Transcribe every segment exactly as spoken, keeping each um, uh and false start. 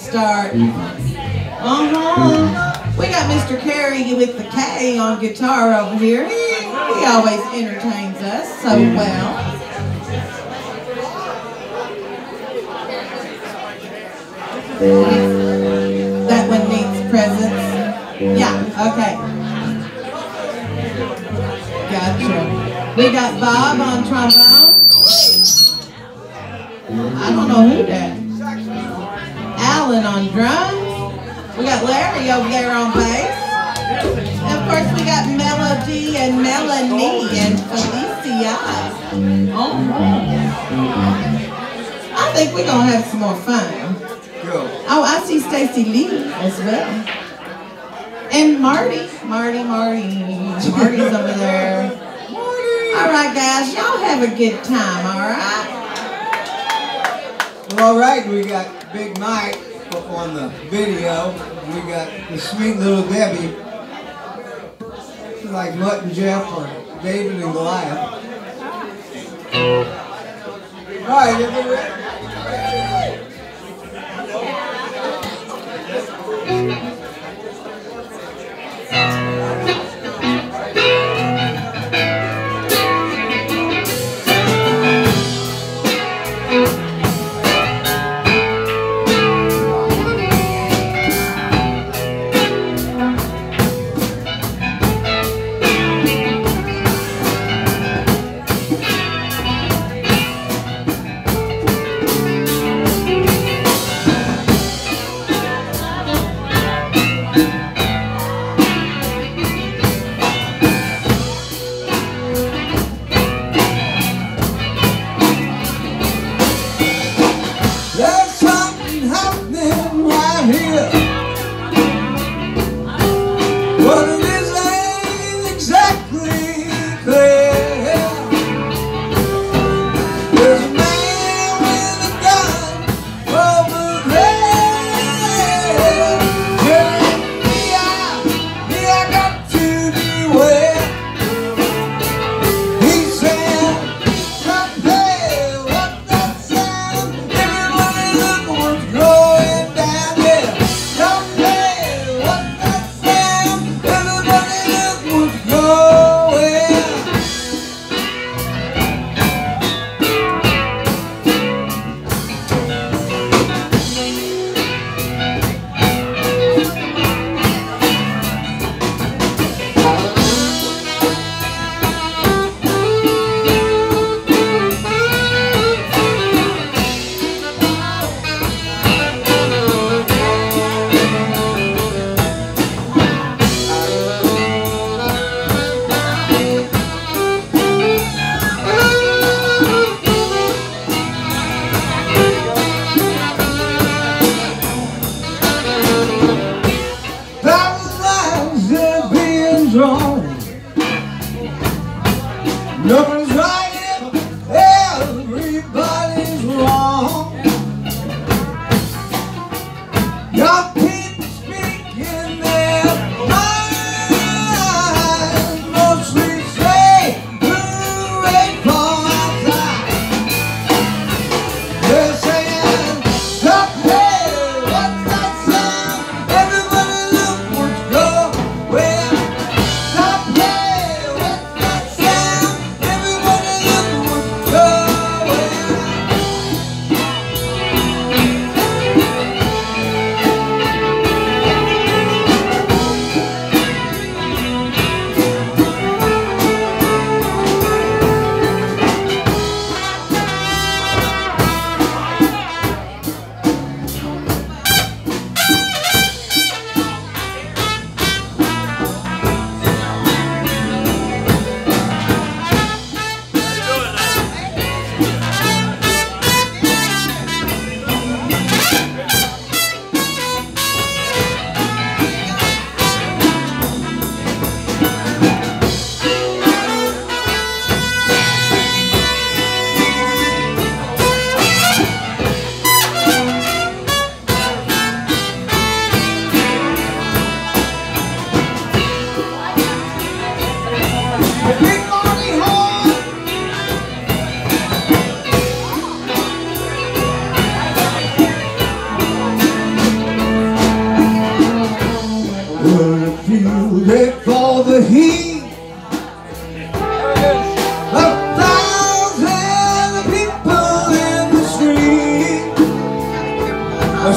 start. Uh-huh. We got Mister Carey with the K on guitar over here. He, he always entertains us so well. That one needs presents. Yeah, okay. Gotcha. We got Bob on trombone. I don't know who that. Alan on drums. We got Larry over there on bass. And of course we got Melody and Melanie and Felicia. Oh. I think we're going to have some more fun. Oh, I see Stacy Lee as well. And Marty. Marty, Marty. Marty's over there. All right, guys. Y'all have a good time, all right? Well, all right. We got Big Mike up on the video. We got the sweet little Debbie. Like Mutt and Jeff or David and Goliath. All right, everybody ready?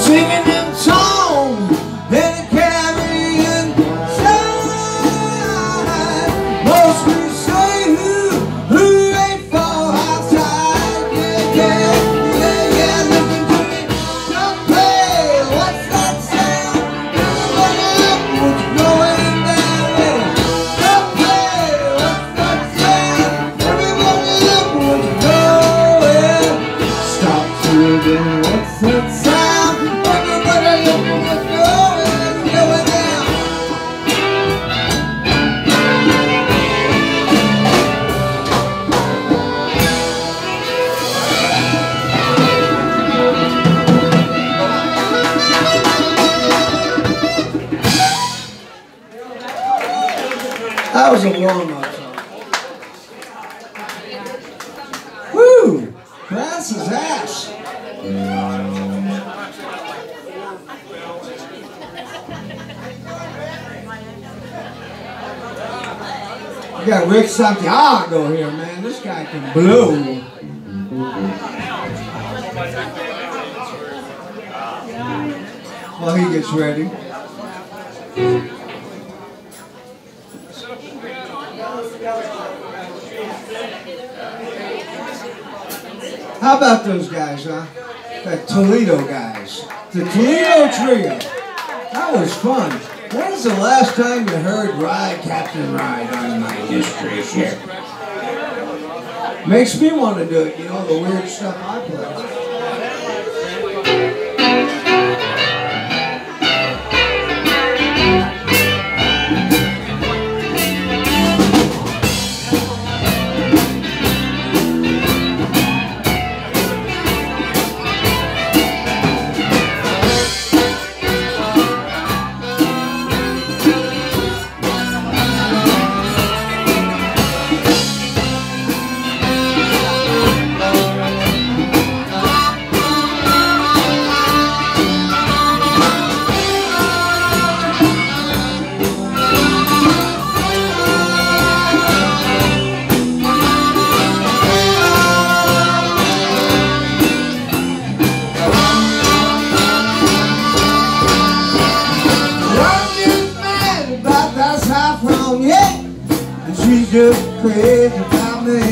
singing them songs in the Caribbean side. Most will say who, who ain't far outside. Yeah, yeah, yeah, yeah, listen to me. Don't play, what's that sound? Everybody up, what's going down there? Don't play, what's that sound? Everybody up, what's going? Stop singing, what's that sound? Everybody up, what's going, going down? That was a warm-up song. Woo! Brass's ass. We got Rick Santiago here, man. This guy can blow. While he gets ready. How about those guys, huh? The Toledo guys. The Toledo Trio. That was fun. When's the last time you heard Ride, Captain Ride on my history share? Makes me want to do it, you know, the weird stuff I play. She's just crazy about me.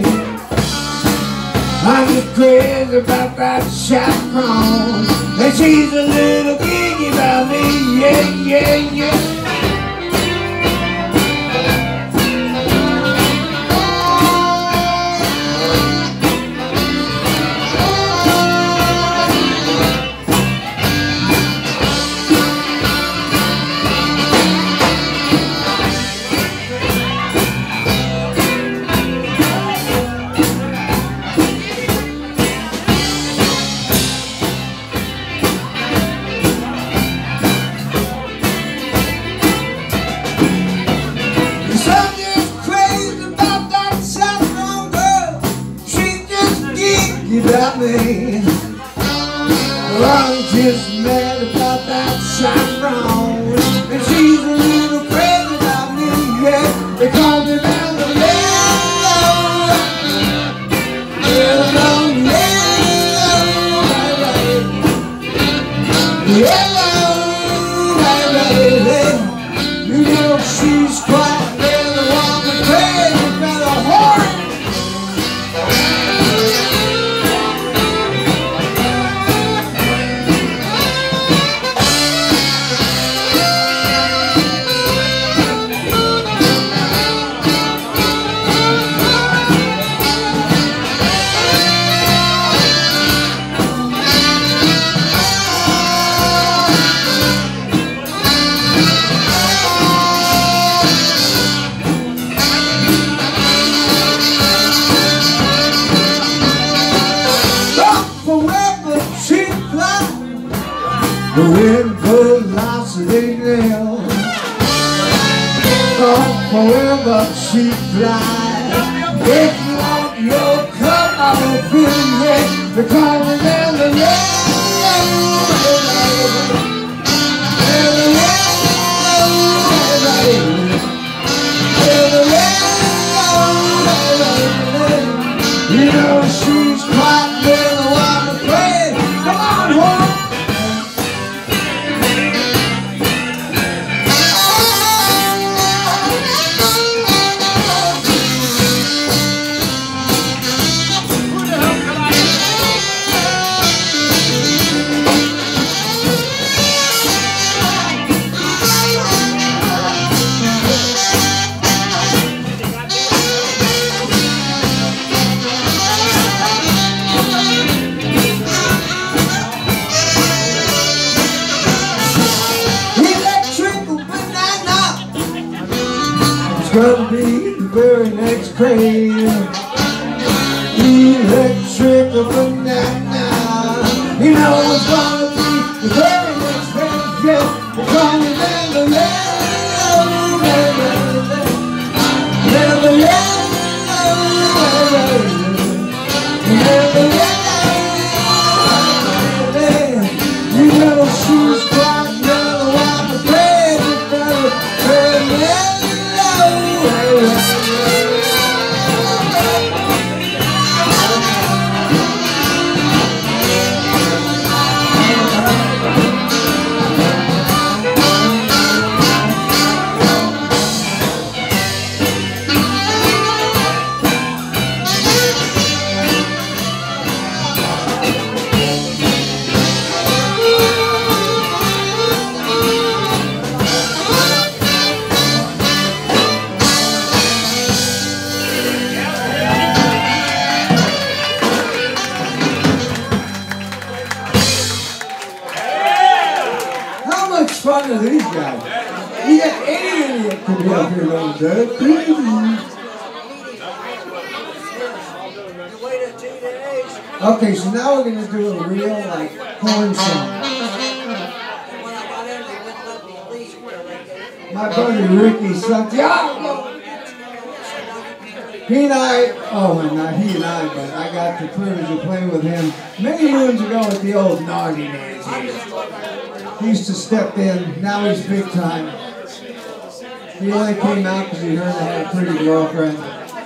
I'm just crazy about that chaperone. And she's a little geeky about me. Yeah, yeah, yeah. About me, well, I'm just mad about that chaperone, and she's a little crazy about me. Yeah, they call me Mellow, Mellow, Mellow, Mellow, Mellow. You know she's quite really woman crazy about a horse. The wind velocity nail. Oh, forever she flies. If you want your cup, I will fill it. They call me Mellow, You know she's quite little, I'm afraid. Come on, home. gonna be the very next craze. Electric banana. You know it's gonna be the very next craze. Yeah, it's gonna be the never let never let you know she's quite yellow. I'm afraid of her. Fun of these guys. You got any idiot can be up here on the Okay, so now we're gonna do a real like horn song. My buddy Ricky Santiago. He and I, oh, and not he and I, but I got the privilege of playing with him many moons ago at the old Naughty Nancy. He used to step in, now he's big time. He only came out because he heard I had a pretty girlfriend.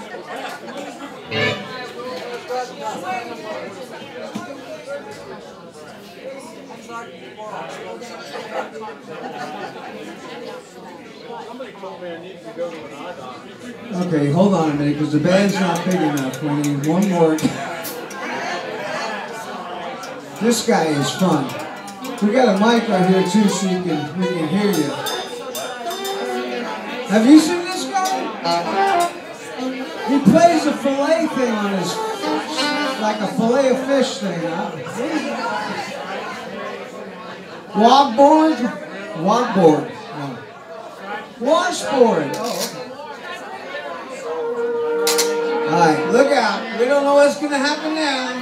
Okay, hold on a minute, because the band's not big enough. We need one more. This guy is fun. We got a mic right here too, so you can, we can hear you. Have you seen this guy? He plays a fillet thing on his, like a fillet of fish thing. Huh? Wogboard? Wogboard. No. Washboard. Oh, okay. All right, look out. We don't know what's going to happen now.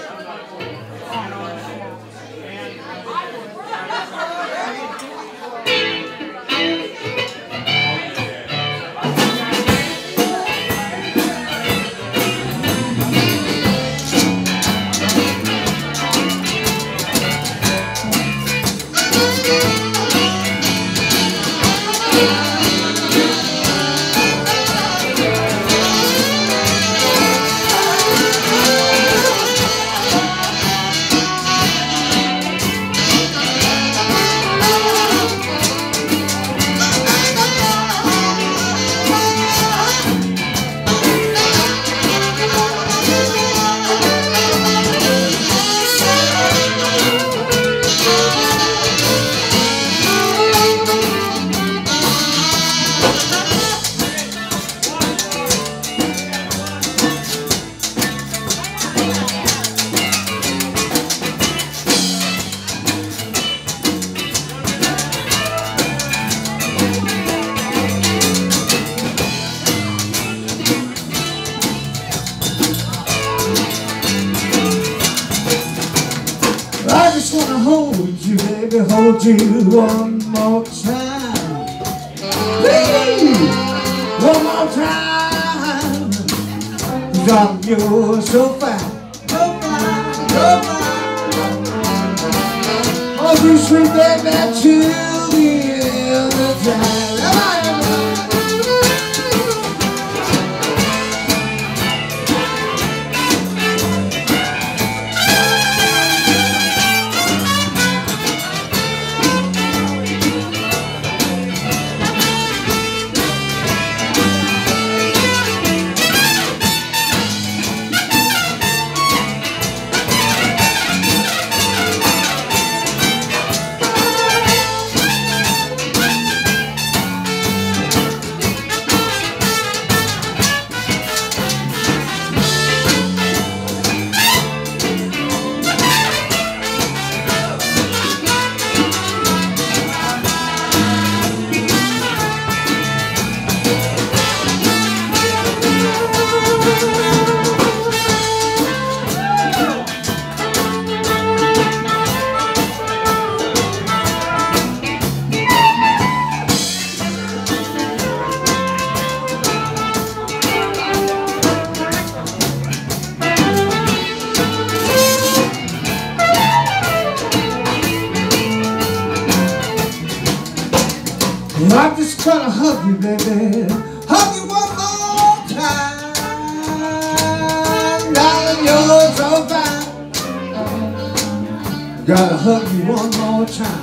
Hold you one more time, please, one more time. 'Cause I'm yours so fine, so fine, so fine. Oh, you sweet baby till the end of time. just gonna hug you, baby. Hug you one more time. Darling, you're so fine. Gotta hug you one more time.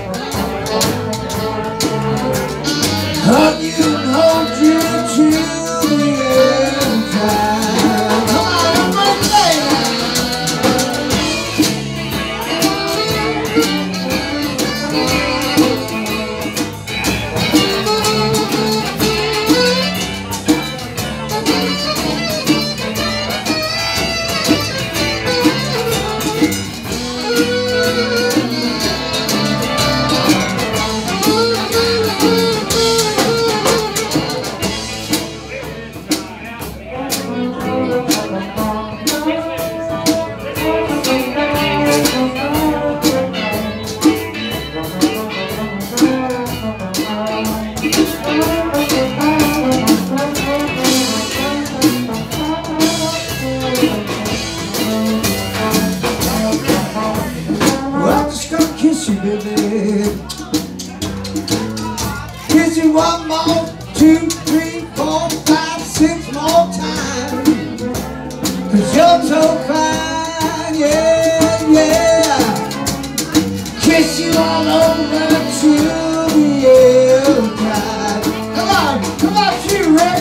Hug you and hold you till the end time. Come on, everybody say kiss you one more, two, three, four, five, six more times. Cause you're so fine, yeah, yeah. Kiss you all over till the end time. Come on, come on, you, Rick.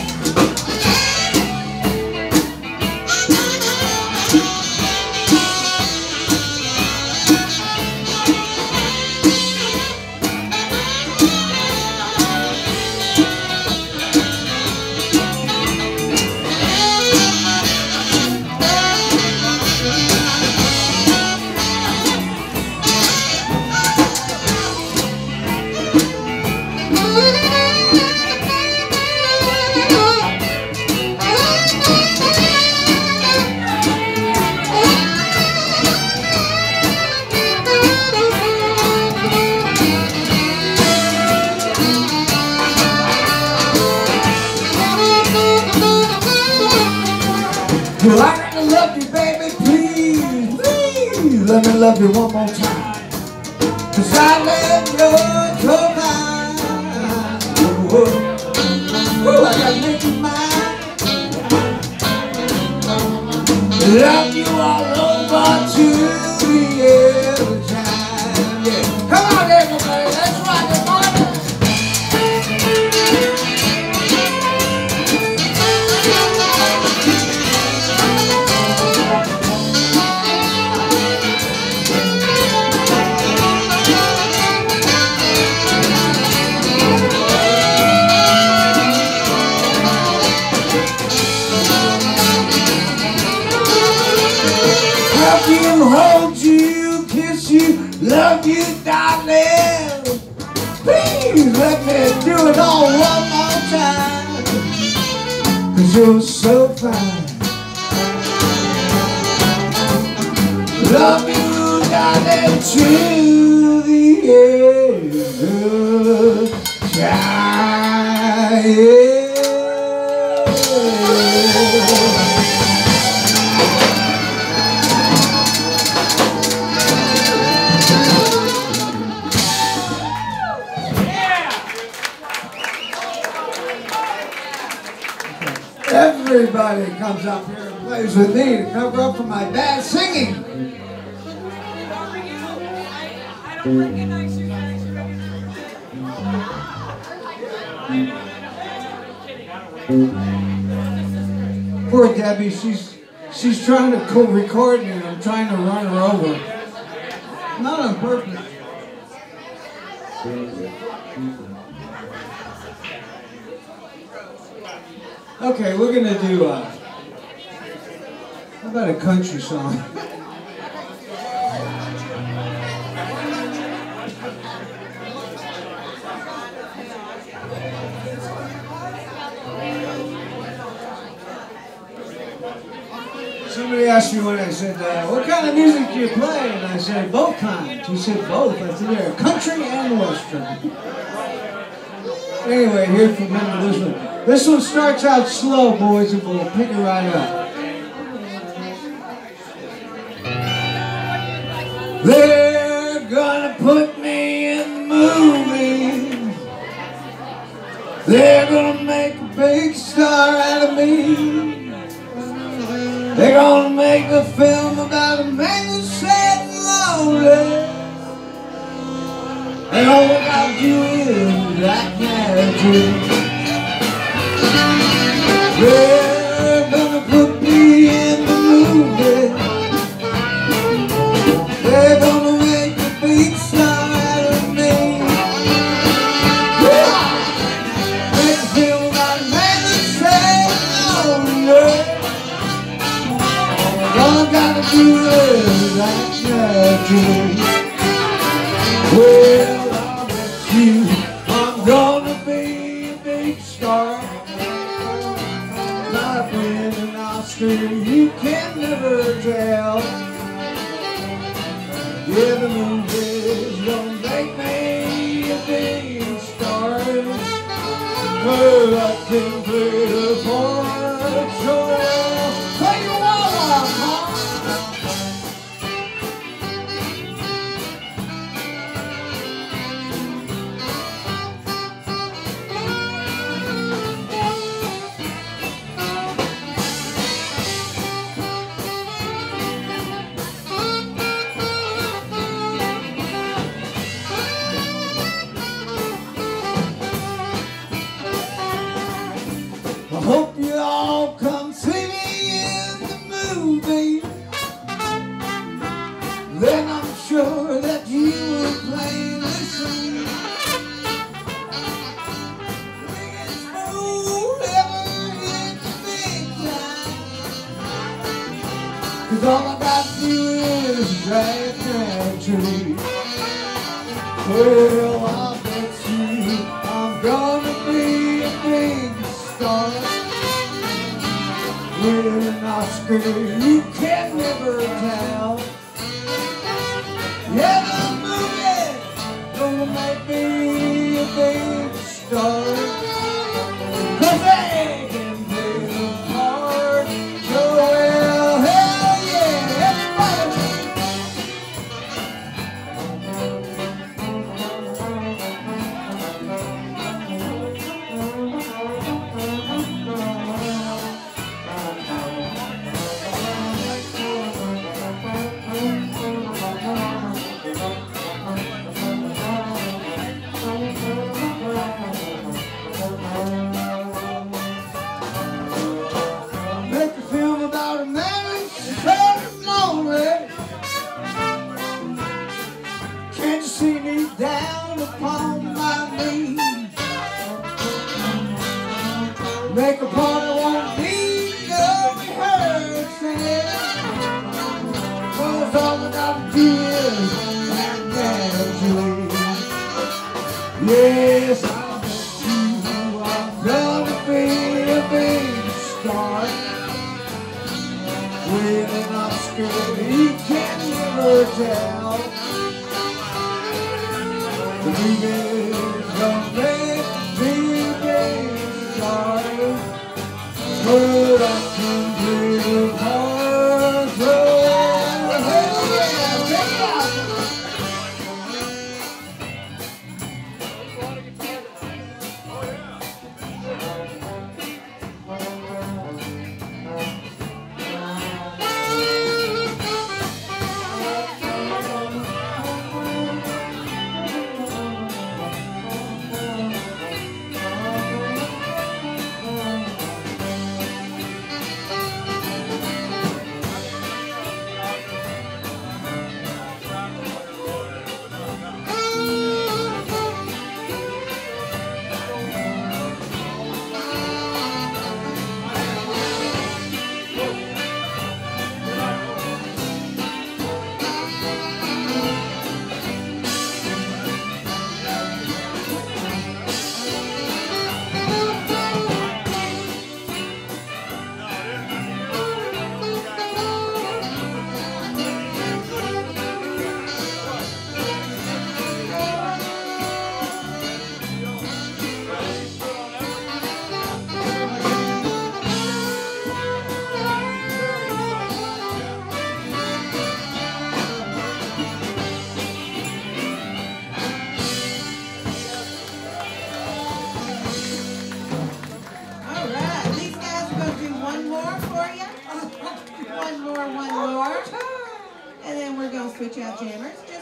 Well, I gotta love you, baby, please, please let me love you one more time. Cause I love you so fine. Whoa, whoa, I gotta make you mine. Love you all over to the end time. Yeah. Come on, everybody, let's rock it, boy. Love you, hold you, kiss you, love you, darling. Please let me do it all one more time. Cause you're so fine. Love you, darling, till the end of time. Everybody comes up here and plays with me to cover up for my bad singing. I don't recognize you guys. Poor Debbie, she's she's trying to co-record me and I'm trying to run her over. Not on purpose. Okay, we're gonna do uh how about a country song? Somebody asked me when I said, uh, what kind of music do you play? And I said, both kinds. He said, both. I said, yeah, country and western. Anyway, here from remember this one. This one starts out slow, boys, and we'll pick it right up. They're gonna put me in the movies. me. They're gonna make a film about a man who's sad and lonely, and all we gotta do is act natural. They're gonna put me in the movie. They're gonna make a big star out of me. Yeah. Make a film about a man who's sad and lonely. All I gotta do is act natural. Well, I bet you I'm gonna be a big star. Not win an Oscar, you can never tell. Yeah, the movie's gonna make me a big star, but I can play the part so well. Play your wall, huh? I hope you all come see me in the movie. Then I'm sure that you will plainly see the biggest fool ever hit the big time. 'Cause all I got to do is drag that tree. Well, I bet you I'm gonna be a big star. With an Oscar, you can never tell. Yeah, the movie gonna make me a big star. 'Cause they can play the part so well. Hell yeah, everybody! Make a film about a man who's sad and lonely. Can't you see me down upon my knees? Make a part I won't need no rehearsing. 'Cause all I gotta do is act naturally. Yes, I bet you I'm gonna be a big star. With an Oscar, you can never tell. The movie's gonna make me a big star, but I can play the part so well. Hell yeah, check it out!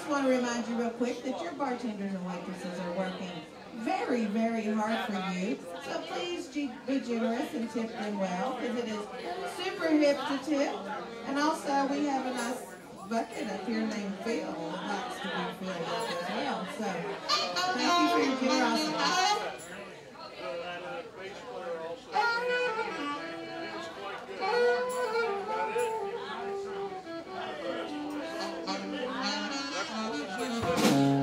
just want to remind you real quick that your bartenders and waitresses are working very, very hard for you. So please be generous and tip them well, because it is super hip to tip. And also, we have a nice bucket up here named Phil that likes to be filled up as well. So thank you for your generosity. Thank you.